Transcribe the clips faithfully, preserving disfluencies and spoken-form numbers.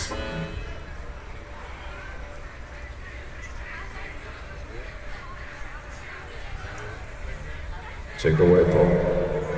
Take it away, Paul.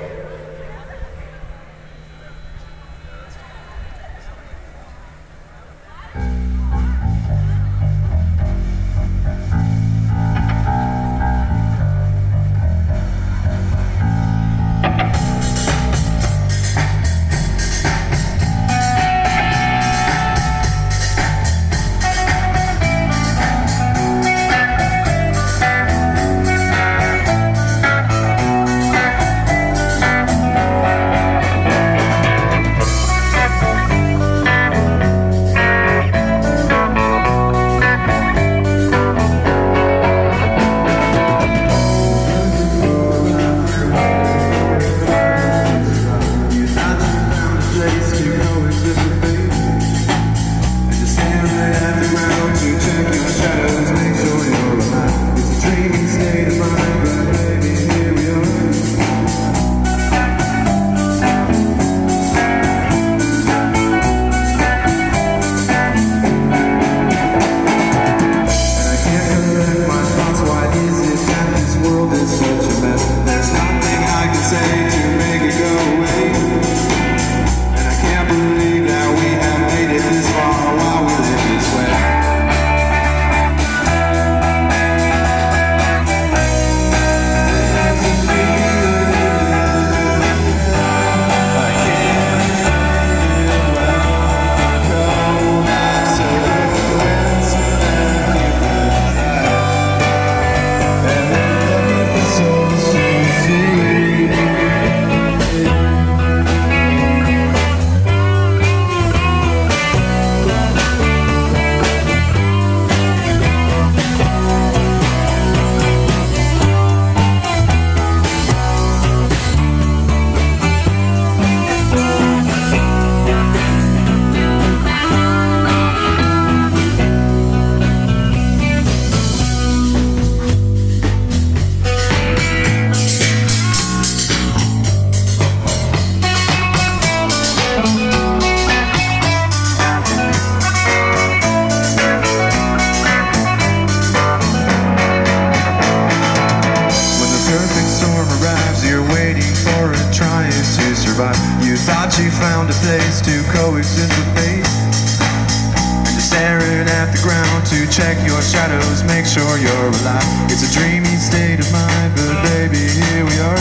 You thought you found a place to coexist with fate, and you're staring at the ground to check your shadows, make sure you're alive. It's a dreamy state of mind, but baby, here we are.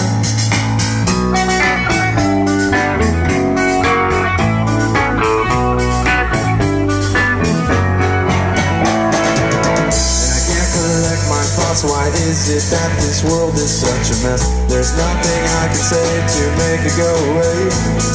Why is it that this world is such a mess? There's nothing I can say to make it go away.